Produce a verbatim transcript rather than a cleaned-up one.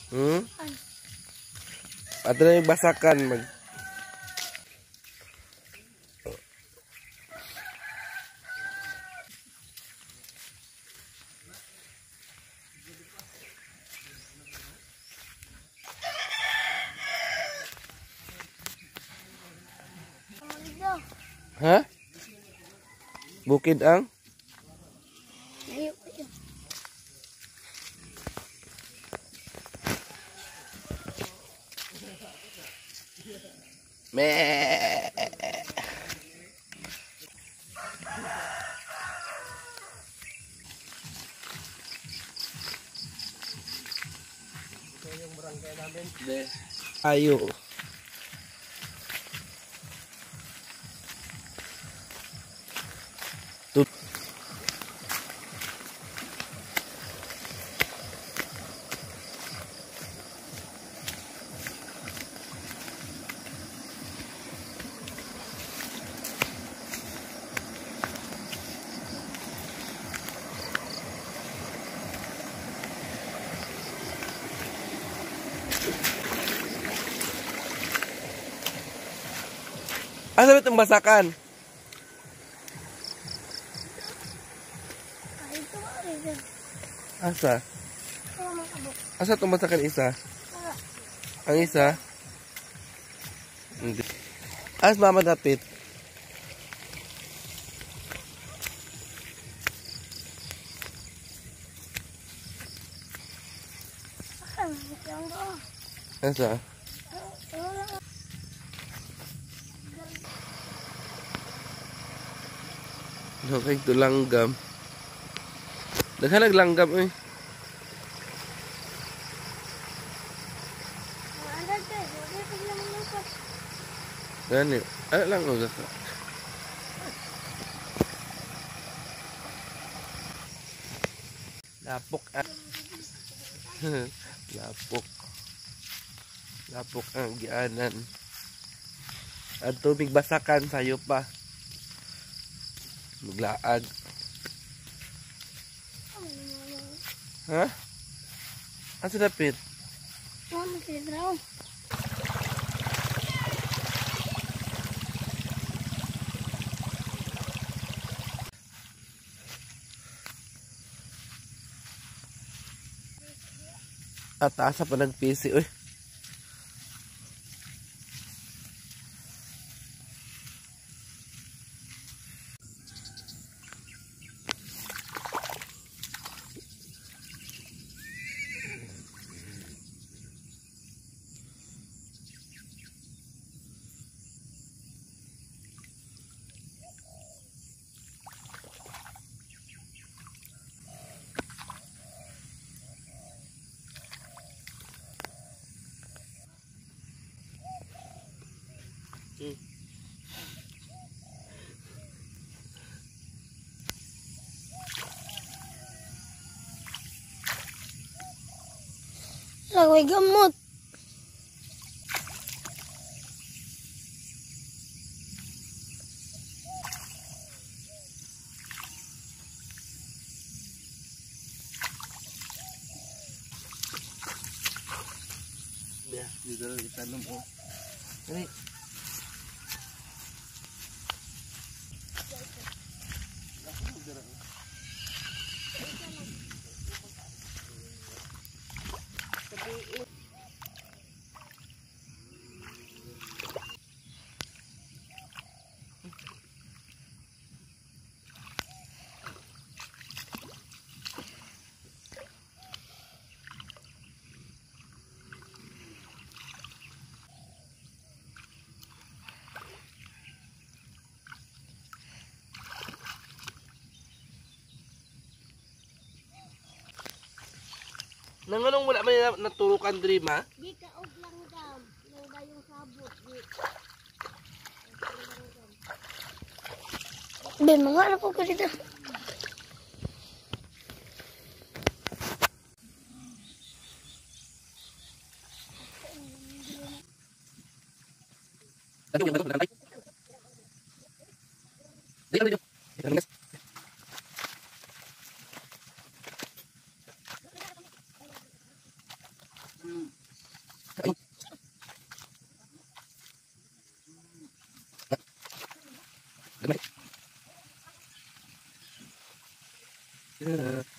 Hmm? Ato na yung basakan. Mag... Ha? Bukid ang? Ayo, ayo. Me. Ito yung barangay namin. Ayo. Tut. Asa ba itong basakan? Asa? Asa itong basakan isa? Ang isa? Hindi. As mama dapit? Asa? Okay, ito langgam. Daghan naglanggam eh. Gani, ano lang o gaka. Lapok ah. Lapok. Lapok ang gianan. At tubig basakan sayo pa. Maglaag. Ha? Ano sa dapit? Oh, magsidraw. At asa pa nagpisi, uy. Hmm. Lagay gamot. Ya, dito lang itanong mo. Ay. Nanganong wala man naturukan diri ma? Di ka og langgam. Langga yung sabot. Di. Ben, mga ano po ko dito? Yeah.